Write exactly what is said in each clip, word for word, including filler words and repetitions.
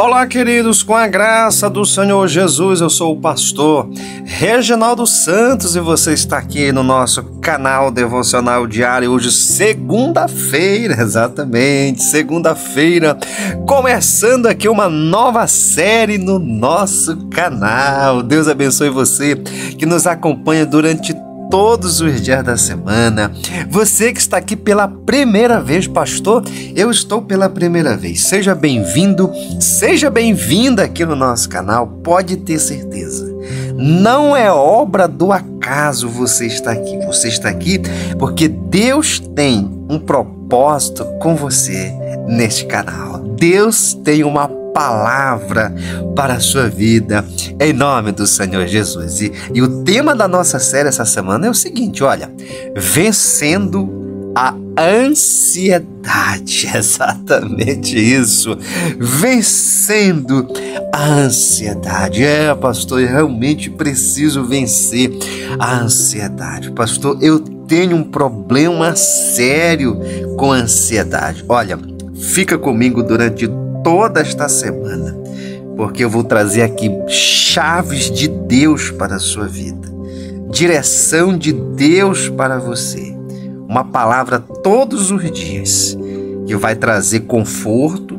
Olá, queridos, com a graça do Senhor Jesus, eu sou o pastor Reginaldo Santos e você está aqui no nosso canal devocional diário. Hoje, segunda-feira, exatamente, segunda-feira, começando aqui uma nova série no nosso canal. Deus abençoe você que nos acompanha durante todos os dias da semana. Você que está aqui pela primeira vez, pastor, eu estou pela primeira vez. Seja bem-vindo, seja bem-vinda aqui no nosso canal. Pode ter certeza, não é obra do acaso você está aqui. Você está aqui porque Deus tem um propósito com você neste canal. Deus tem uma palavra para a sua vida, em nome do Senhor Jesus. E, e o tema da nossa série essa semana é o seguinte, olha, vencendo a ansiedade, exatamente isso, vencendo a ansiedade. É, pastor, eu realmente preciso vencer a ansiedade. Pastor, eu tenho um problema sério com a ansiedade. Olha, fica comigo durante toda esta semana, porque eu vou trazer aqui chaves de Deus para a sua vida, direção de Deus para você, uma palavra todos os dias que vai trazer conforto,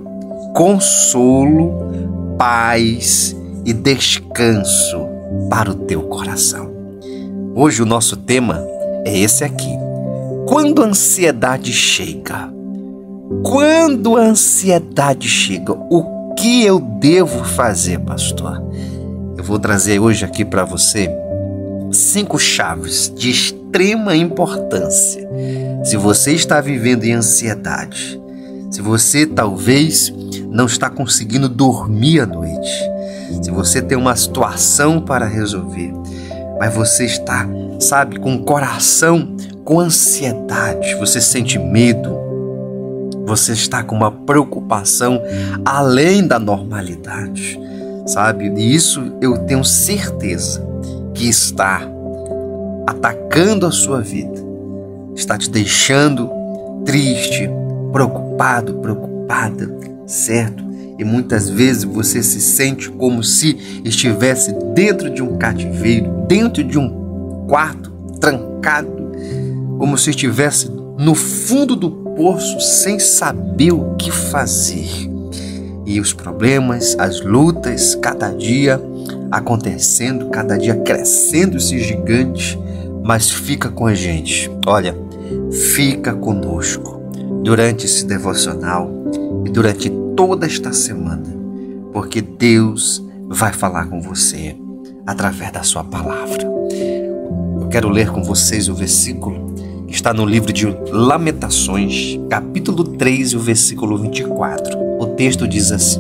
consolo, paz e descanso para o teu coração. Hoje o nosso tema é esse aqui: quando a ansiedade chega. Quando a ansiedade chega, o que eu devo fazer, pastor? Eu vou trazer hoje aqui para você cinco chaves de extrema importância. Se você está vivendo em ansiedade, se você talvez não está conseguindo dormir à noite, se você tem uma situação para resolver, mas você está, sabe, com o coração com ansiedade, você sente medo, você está com uma preocupação além da normalidade, sabe? E isso eu tenho certeza que está atacando a sua vida, está te deixando triste, preocupado, preocupada, certo? E muitas vezes você se sente como se estivesse dentro de um cativeiro, dentro de um quarto trancado, como se estivesse no fundo do poço sem saber o que fazer. E os problemas, as lutas, cada dia acontecendo, cada dia crescendo esse gigante, mas fica com a gente. Olha, fica conosco durante esse devocional e durante toda esta semana, porque Deus vai falar com você através da sua palavra. Eu quero ler com vocês o versículo está no livro de Lamentações, capítulo três, o versículo vinte e quatro. O texto diz assim: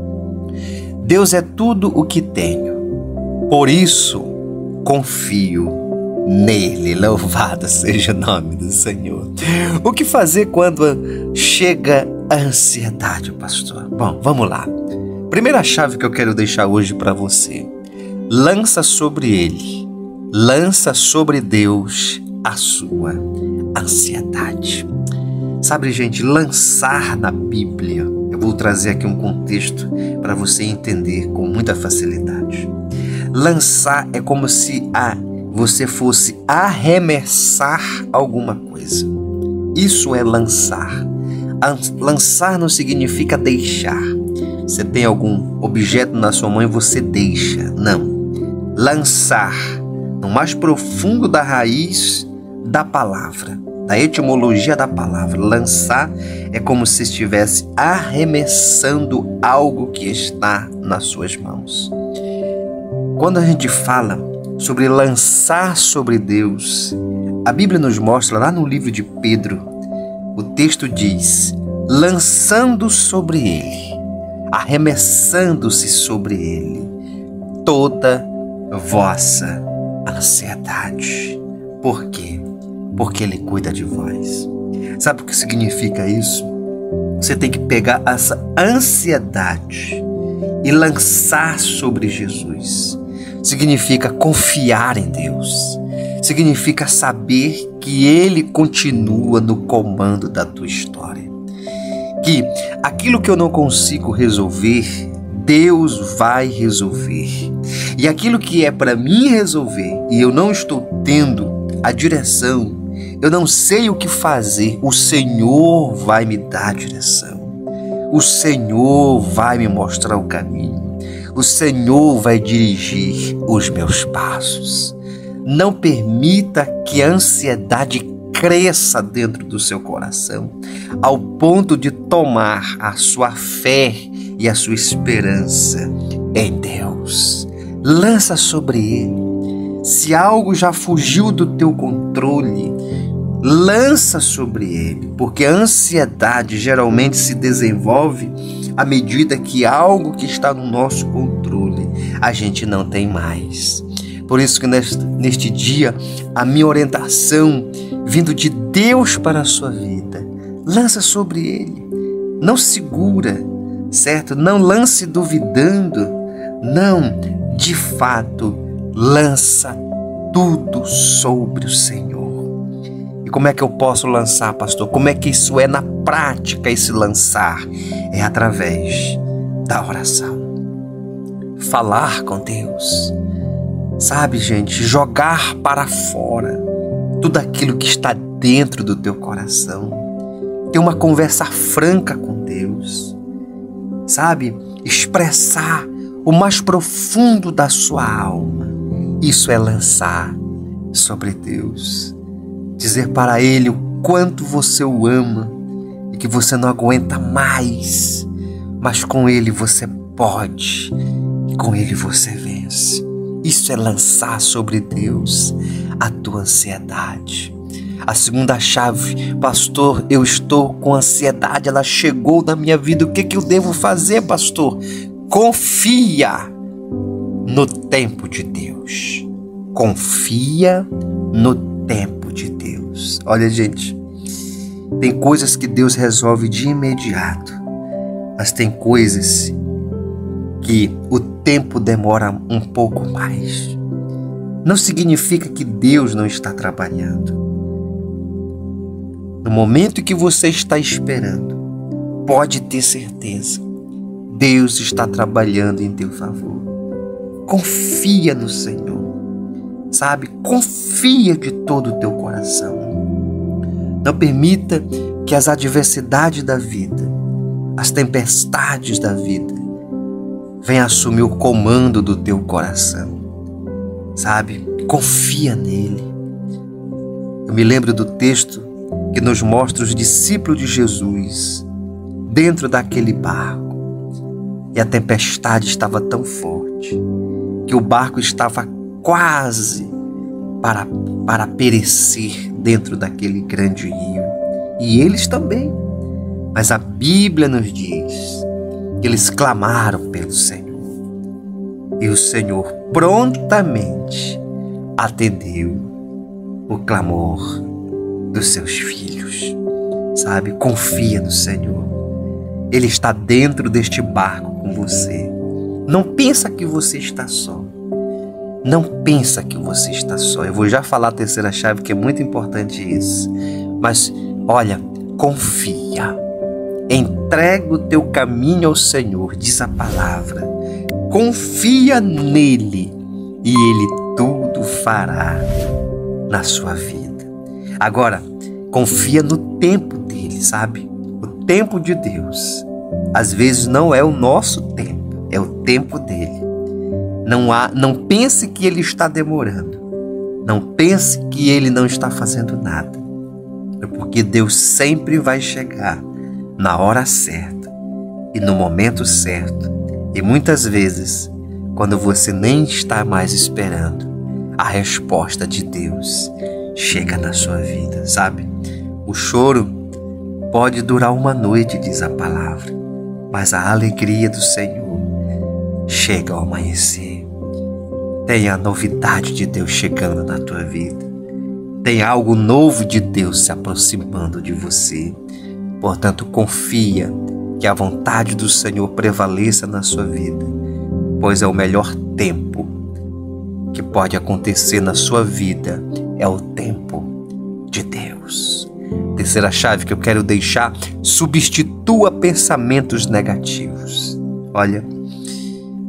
Deus é tudo o que tenho, por isso confio nele. Louvado seja o nome do Senhor. O que fazer quando chega a ansiedade, pastor? Bom, vamos lá. Primeira chave que eu quero deixar hoje para você: lança sobre ele, lança sobre Deus a sua ansiedade. Sabe, gente, lançar na Bíblia, eu vou trazer aqui um contexto para você entender com muita facilidade. Lançar é como se a, você fosse arremessar alguma coisa. Isso é lançar. Lançar não significa deixar. Você tem algum objeto na sua mão e você deixa. Não. Lançar, no mais profundo da raiz da palavra, da etimologia da palavra, lançar é como se estivesse arremessando algo que está nas suas mãos. Quando a gente fala sobre lançar sobre Deus, a Bíblia nos mostra lá no livro de Pedro, o texto diz: lançando sobre ele, arremessando-se sobre ele, toda vossa ansiedade. Por quê? Porque ele cuida de vós. Sabe o que significa isso? Você tem que pegar essa ansiedade e lançar sobre Jesus. Significa confiar em Deus. Significa saber que Ele continua no comando da tua história. Que aquilo que eu não consigo resolver, Deus vai resolver. E aquilo que é para mim resolver e eu não estou tendo a direção, eu não sei o que fazer, o Senhor vai me dar a direção. O Senhor vai me mostrar o caminho. O Senhor vai dirigir os meus passos. Não permita que a ansiedade cresça dentro do seu coração, ao ponto de tomar a sua fé e a sua esperança em Deus. Lança sobre Ele. Se algo já fugiu do teu controle, lança sobre Ele, porque a ansiedade geralmente se desenvolve à medida que algo que está no nosso controle a gente não tem mais. Por isso que neste, neste dia, a minha orientação vindo de Deus para a sua vida, lança sobre Ele. Não segura, certo? Não lance duvidando. Não, de fato, lança tudo sobre o Senhor. E como é que eu posso lançar, pastor? Como é que isso é na prática, esse lançar? É através da oração. Falar com Deus. Sabe, gente, jogar para fora tudo aquilo que está dentro do teu coração. Ter uma conversa franca com Deus. Sabe, expressar o mais profundo da sua alma. Isso é lançar sobre Deus. Dizer para Ele o quanto você o ama e que você não aguenta mais, mas com Ele você pode e com Ele você vence. Isso é lançar sobre Deus a tua ansiedade. A segunda chave, pastor, eu estou com ansiedade, ela chegou na minha vida, o que, que eu devo fazer, pastor? Confia no tempo de Deus. Confia no tempo de Deus. Olha, gente, tem coisas que Deus resolve de imediato, mas tem coisas que o tempo demora um pouco mais. Não significa que Deus não está trabalhando. No momento que você está esperando, pode ter certeza, Deus está trabalhando em teu favor. Confia no Senhor, sabe? Confia de todo o teu coração. Não permita que as adversidades da vida, as tempestades da vida, venham assumir o comando do teu coração, sabe? Confia nele. Eu me lembro do texto que nos mostra os discípulos de Jesus dentro daquele barco, e a tempestade estava tão forte que o barco estava quase para, para perecer dentro daquele grande rio, e eles também. Mas a Bíblia nos diz que eles clamaram pelo Senhor, e o Senhor prontamente atendeu o clamor dos seus filhos. Sabe, confia no Senhor. Ele está dentro deste barco com você. Não pensa que você está só. Não pensa que você está só. Eu vou já falar a terceira chave, que é muito importante isso. Mas, olha, confia. Entrega o teu caminho ao Senhor, diz a palavra. Confia nele e ele tudo fará na sua vida. Agora, confia no tempo dele, sabe? O tempo de Deus. Às vezes não é o nosso tempo, é o tempo dele. Não há, não pense que ele está demorando. Não pense que ele não está fazendo nada. É porque Deus sempre vai chegar na hora certa e no momento certo. E muitas vezes, quando você nem está mais esperando, a resposta de Deus chega na sua vida, sabe? O choro pode durar uma noite, diz a palavra, mas a alegria do Senhor chega ao amanhecer. Tem a novidade de Deus chegando na tua vida. Tem algo novo de Deus se aproximando de você. Portanto, confia que a vontade do Senhor prevaleça na sua vida, pois é o melhor tempo que pode acontecer na sua vida, é o tempo de Deus. Terceira chave que eu quero deixar: substitua pensamentos negativos. Olha,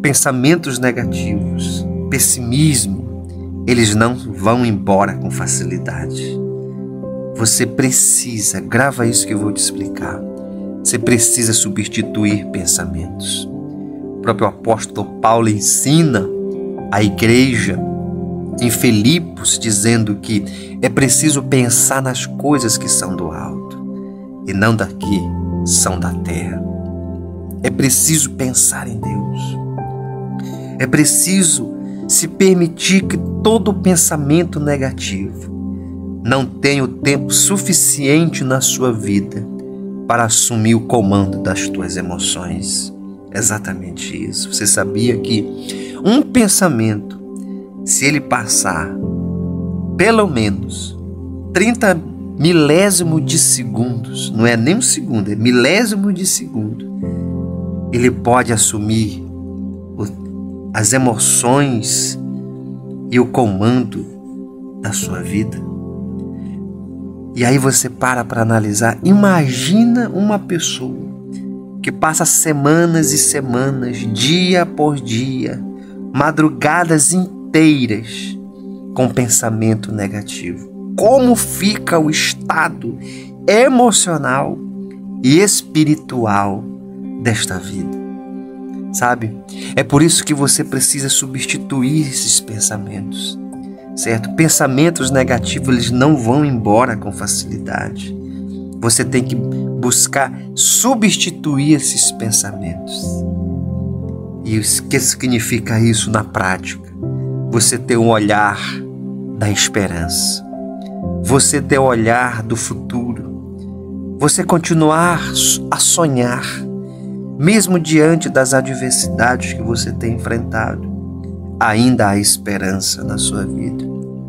pensamentos negativos, pessimismo, eles não vão embora com facilidade. Você precisa, grava isso que eu vou te explicar, você precisa substituir pensamentos. O próprio apóstolo Paulo ensina a igreja em Filipos, dizendo que é preciso pensar nas coisas que são do alto e não daqui são da terra. É preciso pensar em Deus. É preciso se permitir que todo pensamento negativo não tenha o tempo suficiente na sua vida para assumir o comando das tuas emoções. Exatamente isso. Você sabia que um pensamento, se ele passar pelo menos trinta milésimos de segundos, não é nem um segundo, é milésimo de segundo, ele pode assumir as emoções e o comando da sua vida? E aí você para para analisar. Imagina uma pessoa que passa semanas e semanas, dia após dia, madrugadas inteiras com pensamento negativo. Como fica o estado emocional e espiritual desta vida? Sabe? É por isso que você precisa substituir esses pensamentos, certo? Pensamentos negativos, eles não vão embora com facilidade. Você tem que buscar substituir esses pensamentos. E o que significa isso na prática? Você ter um olhar da esperança. Você ter o olhar do futuro. Você continuar a sonhar, mesmo diante das adversidades que você tem enfrentado. Ainda há esperança na sua vida.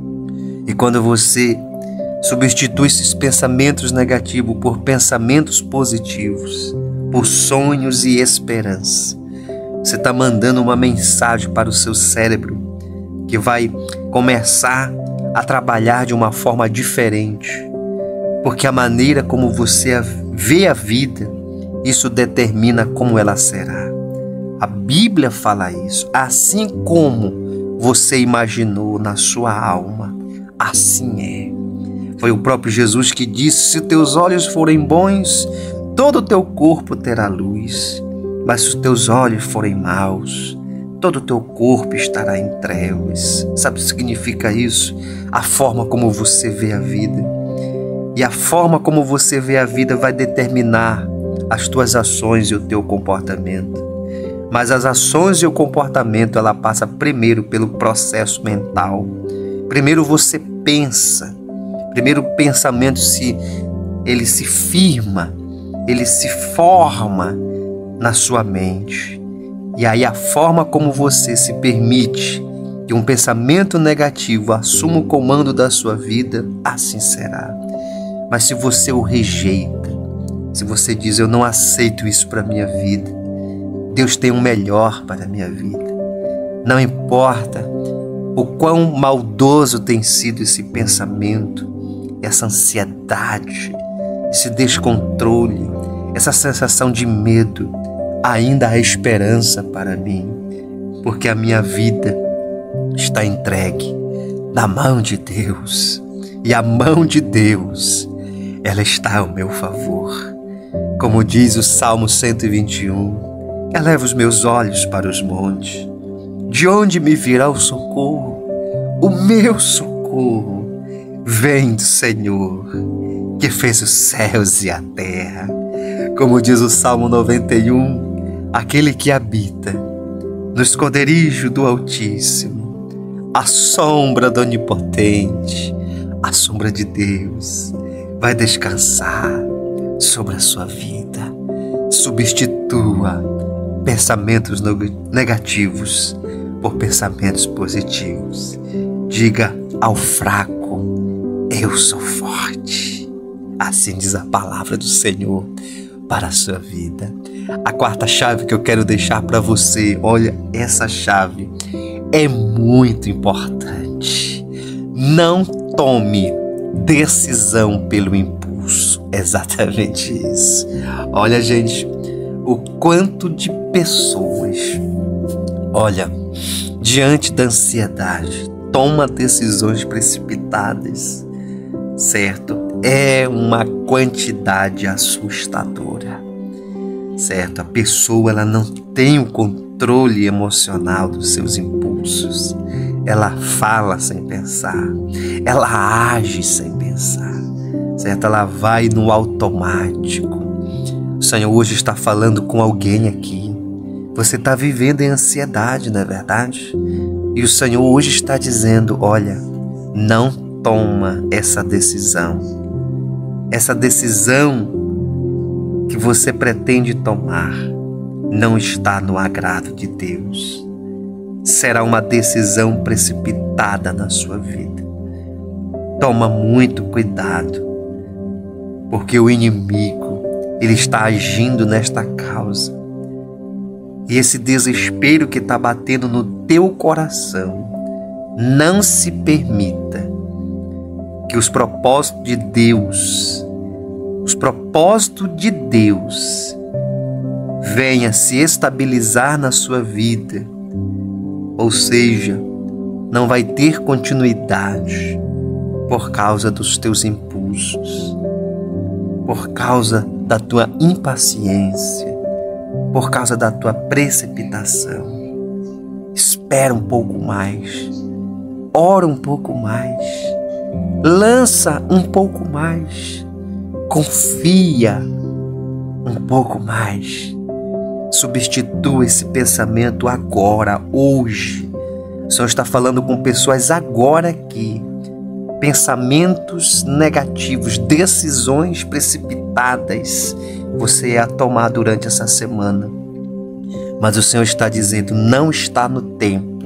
E quando você substitui esses pensamentos negativos por pensamentos positivos, por sonhos e esperança, você está mandando uma mensagem para o seu cérebro que vai começar a trabalhar de uma forma diferente, porque a maneira como você vê a vida, isso determina como ela será. A Bíblia fala isso. Assim como você imaginou na sua alma, assim é. Foi o próprio Jesus que disse: se teus olhos forem bons, todo o teu corpo terá luz. Mas se os teus olhos forem maus, todo o teu corpo estará em trevas. Sabe o que significa isso? A forma como você vê a vida. E a forma como você vê a vida vai determinar as tuas ações e o teu comportamento. Mas as ações e o comportamento, ela passa primeiro pelo processo mental. Primeiro você pensa. Primeiro o pensamento se, ele se firma, ele se forma na sua mente. E aí a forma como você se permite que um pensamento negativo assuma o comando da sua vida, assim será. Mas se você o rejeita, se você diz: eu não aceito isso para a minha vida, Deus tem um melhor para a minha vida. Não importa o quão maldoso tem sido esse pensamento, essa ansiedade, esse descontrole, essa sensação de medo, ainda há esperança para mim, porque a minha vida está entregue na mão de Deus. E a mão de Deus, ela está ao meu favor. Como diz o Salmo cento e vinte e um, eleva os meus olhos para os montes. De onde me virá o socorro? O meu socorro vem do Senhor, que fez os céus e a terra. Como diz o Salmo noventa e um, aquele que habita no esconderijo do Altíssimo, a sombra do Onipotente, a sombra de Deus, vai descansar sobre a sua vida. Substitua pensamentos negativos por pensamentos positivos. Diga ao fraco: eu sou forte. Assim diz a palavra do Senhor para a sua vida. A quarta chave que eu quero deixar para você, olha, essa chave é muito importante. Não tome decisão pelo impulso. Exatamente isso. Olha, gente, o quanto de pessoas, Olha, diante da ansiedade, toma decisões precipitadas, certo? É uma quantidade assustadora, certo? A pessoa ela não tem o controle emocional dos seus impulsos. Ela fala sem pensar, ela age sem pensar, certo? Ela vai no automático. O Senhor hoje está falando com alguém aqui. Você está vivendo em ansiedade, não é verdade? E o Senhor hoje está dizendo, olha, não toma essa decisão. Essa decisão que você pretende tomar não está no agrado de Deus. Será uma decisão precipitada na sua vida. Toma muito cuidado, porque o inimigo, ele está agindo nesta causa. E esse desespero que está batendo no teu coração, não se permita que os propósitos de Deus, os propósitos de Deus venha se estabilizar na sua vida, ou seja, não vai ter continuidade por causa dos teus impulsos, por causa da tua impaciência, por causa da tua precipitação. Espera um pouco mais, ora um pouco mais, lança um pouco mais, confia um pouco mais. Substitua esse pensamento agora, hoje. O Senhor está falando com pessoas agora aqui. Pensamentos negativos, decisões precipitadas você ia tomar durante essa semana. Mas o Senhor está dizendo, não está no tempo.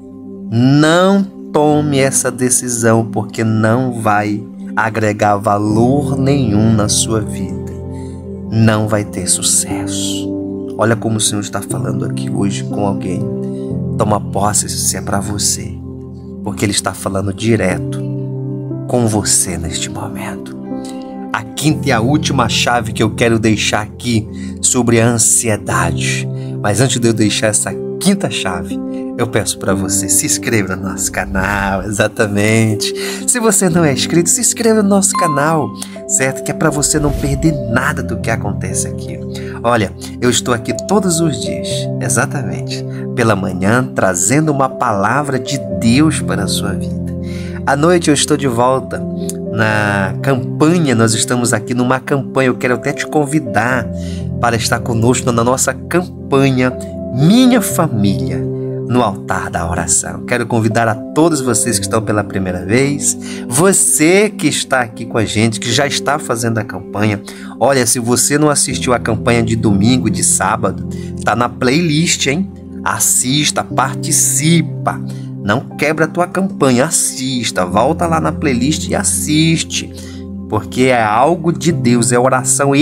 Não tome essa decisão, porque não vai agregar valor nenhum na sua vida. Não vai ter sucesso. Olha como o Senhor está falando aqui hoje com alguém. Toma posse se é para você, porque Ele está falando direto com você neste momento. A quinta e a última chave que eu quero deixar aqui sobre a ansiedade. Mas antes de eu deixar essa quinta chave, eu peço para você, se inscreva no nosso canal, exatamente. Se você não é inscrito, se inscreva no nosso canal, certo? Que é para você não perder nada do que acontece aqui. Olha, eu estou aqui todos os dias, exatamente, pela manhã, trazendo uma palavra de Deus para a sua vida. À noite eu estou de volta na campanha, nós estamos aqui numa campanha, eu quero até te convidar para estar conosco na nossa campanha Minha Família no Altar da Oração. Quero convidar a todos vocês que estão pela primeira vez, você que está aqui com a gente, que já está fazendo a campanha. Olha, se você não assistiu a campanha de domingo, de sábado, está na playlist, hein? Assista, participa. Não quebra a tua campanha, assista, volta lá na playlist e assiste, porque é algo de Deus, é oração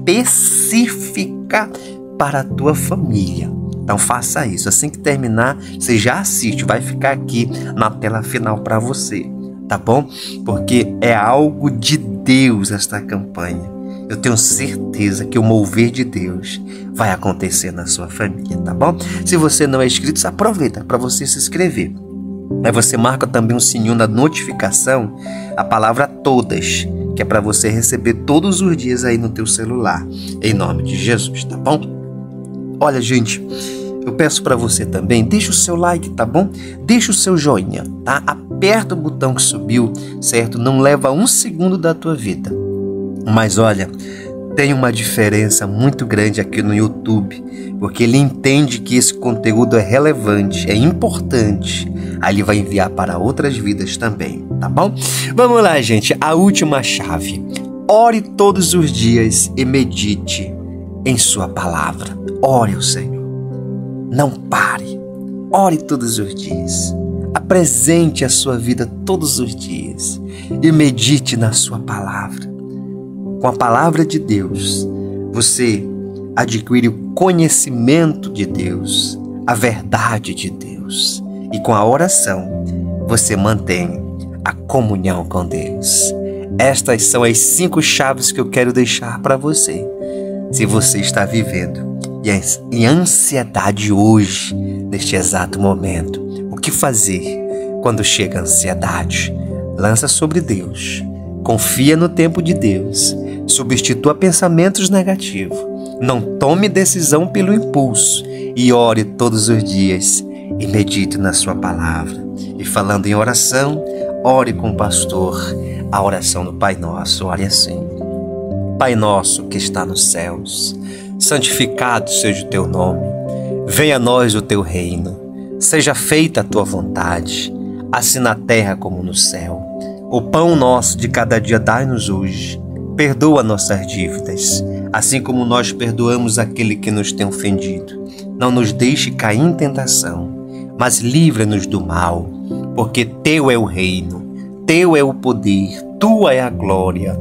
específica para a tua família. Então faça isso, assim que terminar, você já assiste, vai ficar aqui na tela final para você, tá bom? Porque é algo de Deus esta campanha. Eu tenho certeza que o mover de Deus vai acontecer na sua família, tá bom? Se você não é inscrito, aproveita para você se inscrever. Aí você marca também o sininho da notificação, a palavra todas, que é para você receber todos os dias aí no teu celular, em nome de Jesus, tá bom? Olha, gente, eu peço para você também, deixa o seu like, tá bom? Deixa o seu joinha, tá? Aperta o botão que subiu, certo? Não leva um segundo da tua vida. Mas olha, tem uma diferença muito grande aqui no YouTube, porque ele entende que esse conteúdo é relevante, é importante. Aí ele vai enviar para outras vidas também, tá bom? Vamos lá, gente, a última chave. Ore todos os dias e medite em sua palavra. Ore ao Senhor. Não pare. Ore todos os dias. Apresente a sua vida todos os dias e medite na sua palavra. Com a palavra de Deus, você adquire o conhecimento de Deus, a verdade de Deus. E com a oração, você mantém a comunhão com Deus. Estas são as cinco chaves que eu quero deixar para você. Se você está vivendo e ansiedade hoje, neste exato momento. O que fazer quando chega a ansiedade? Lança sobre Deus. Confia no tempo de Deus. Substitua pensamentos negativos. Não tome decisão pelo impulso. E ore todos os dias. E medite na sua palavra. E falando em oração, ore com o pastor. A oração do Pai Nosso. Ore assim: Pai nosso que está nos céus, santificado seja o teu nome. Venha a nós o teu reino. Seja feita a tua vontade, assim na terra como no céu. O pão nosso de cada dia dai-nos hoje. Perdoa nossas dívidas, assim como nós perdoamos aquele que nos tem ofendido. Não nos deixe cair em tentação, mas livra-nos do mal, porque teu é o reino, teu é o poder, tua é a glória,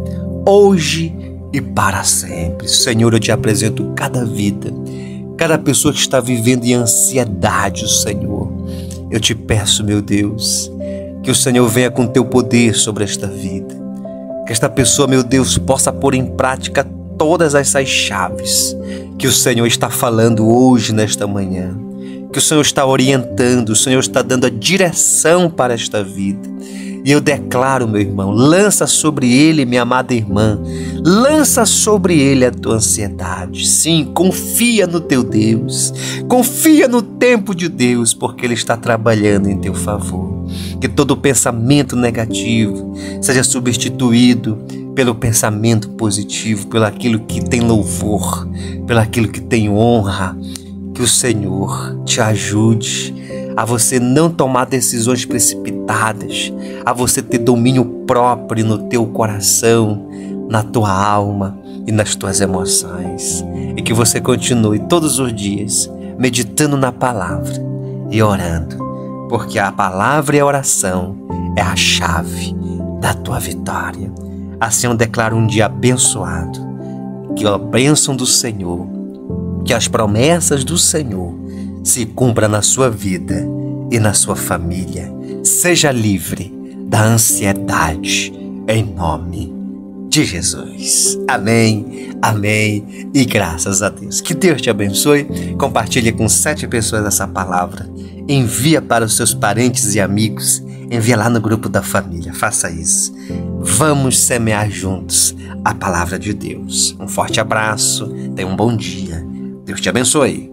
hoje e para sempre. Senhor, eu te apresento cada vida, cada pessoa que está vivendo em ansiedade, Senhor. Eu te peço, meu Deus, que o Senhor venha com teu poder sobre esta vida. Que esta pessoa, meu Deus, possa pôr em prática todas essas chaves que o Senhor está falando hoje, nesta manhã. Que o Senhor está orientando, o Senhor está dando a direção para esta vida. E eu declaro, meu irmão, lança sobre ele, minha amada irmã, lança sobre ele a tua ansiedade. Sim, confia no teu Deus, confia no tempo de Deus, porque Ele está trabalhando em teu favor. Que todo pensamento negativo seja substituído pelo pensamento positivo, pelo aquilo que tem louvor, pelo aquilo que tem honra. Que o Senhor te ajude a você não tomar decisões precipitadas, a você ter domínio próprio no teu coração, na tua alma e nas tuas emoções. E que você continue todos os dias meditando na palavra e orando, porque a palavra e a oração é a chave da tua vitória. Assim eu declaro um dia abençoado, que a bênção do Senhor, que as promessas do Senhor se cumpra na sua vida e na sua família. Seja livre da ansiedade, em nome de Jesus. Amém, amém e graças a Deus. Que Deus te abençoe. Compartilhe com sete pessoas essa palavra. Envia para os seus parentes e amigos. Envia lá no grupo da família. Faça isso. Vamos semear juntos a palavra de Deus. Um forte abraço. Tenha um bom dia. Deus te abençoe.